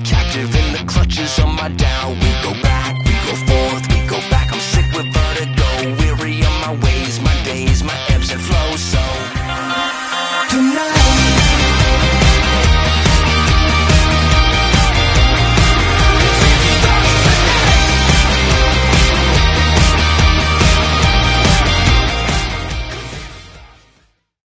captive in the clutches of my doubt. We go back, we go forth, we go back. I'm sick with vertigo, weary of my ways, my days, my ebbs and flows. So tonight